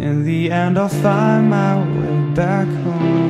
In the end I'll find my way back home.